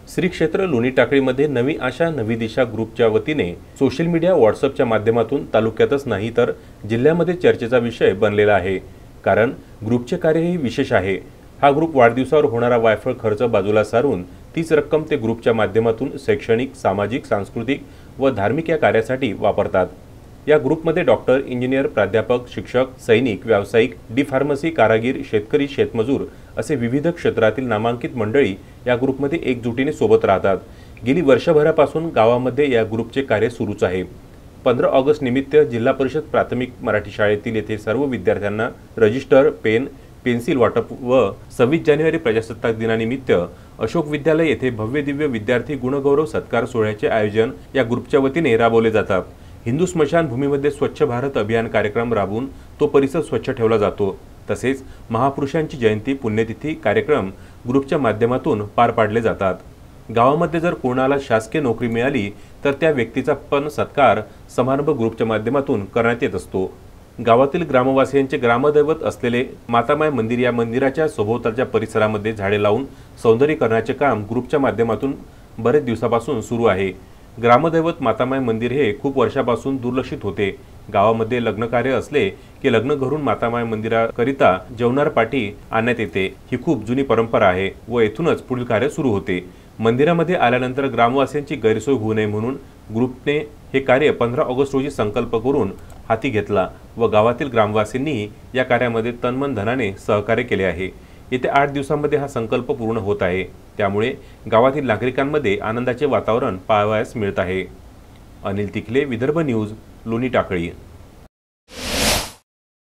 श्री क्षेत्र लोणी टाकळीमध्ये नवी आशा नवी दिशा ग्रुपच्या वतीने सोशल मीडिया व्हॉट्सअपच्या माध्यमातून तालुक्यातच नाही तर जिल्ह्यामध्ये चर्चेचा विषय बनलेला आहे। कारण ग्रुपचे कार्यही विशेष आहे। हा ग्रुप वाढदिवसावर होणारा वायफळ खर्च बाजूला सारून तीच रक्कम ते ग्रुपच्या माध्यमातून शैक्षणिक, सामाजिक, सांस्कृतिक व धार्मिक या कार्यासाठी वापरतात। या ग्रुपमध्ये डॉक्टर, इंजिनियर, प्राध्यापक, शिक्षक, सैनिक, व्यावसायिक, डी फार्मसी, कारागीर, शेतकरी, शेतमजूर असे विविध क्षेत्रातील नामांकित मंडळी या ग्रुपमध्ये एकजुटीने सोबत राहतात। गेली वर्षभरापासून गावामध्ये या ग्रुपचे कार्य सुरूच आहे। 15 ऑगस्ट निमित्त जिल्हा परिषद प्राथमिक मराठी शाळेतील येथे सर्व विद्यार्थ्यांना रजिस्टर, पेन, पेन्सिल वाटप व 26 जानेवारी प्रजासत्ताक दिनानिमित्त अशोक विद्यालय येथे भव्य दिव्य विद्यार्थी गुणगौरव सत्कार सोहळ्याचे आयोजन या ग्रुपच्या वतीने राबवले जातात। हिंदू स्मशानभूमीमध्ये स्वच्छ भारत अभियान कार्यक्रम राबवून तो परिसर स्वच्छ ठेवला जातो। तसेच महापुरुषांची जयंती, पुण्यतिथी कार्यक्रम ग्रुपच्या माध्यमातून पार पाडले जातात। गावामध्ये जर कोणाला शासकीय नोकरी मिळाली तर त्या व्यक्तीचा पण सत्कार समारंभ ग्रुपच्या माध्यमातून करण्यात येत असतो। गावातील ग्रामवासियांचे ग्रामदैवत असलेले मातामाय मंदिर या मंदिराच्या सभोवतालच्या परिसरामध्ये झाडे लावून सौंदर्यीकरणाचे काम ग्रुपच्या माध्यमातून बरेच दिवसापासून सुरू आहे। ग्रामदैवत मातामाय मंदिर हे खूप वर्षापासून दुर्लक्षित होते। गावामध्ये लग्न कार्य असले की लग्न घरून मातामाय मंदिराकरिता जेवणार पाठी आणण्यात येते। ही खूप जुनी परंपरा आहे व येथूनच पुढील कार्य सुरू होते। मंदिरामध्ये आल्यानंतर ग्रामवासियांची गैरसोय होऊ नये म्हणून ग्रुपने हे कार्य 15 ऑगस्ट रोजी संकल्प करून हाती घेतला व गावातील ग्रामवासींनी या कार्यामध्ये तनमन धनाने सहकार्य केले आहे। येत्या 8 दिवसांमध्ये हा संकल्प पूर्ण होत आहे। त्यामुळे गावातील नागरिकांमध्ये आनंदाचे वातावरण पाहावयास मिळत आहे। अनिल तिखले, विदर्भ न्यूज, लोणी टाकळी।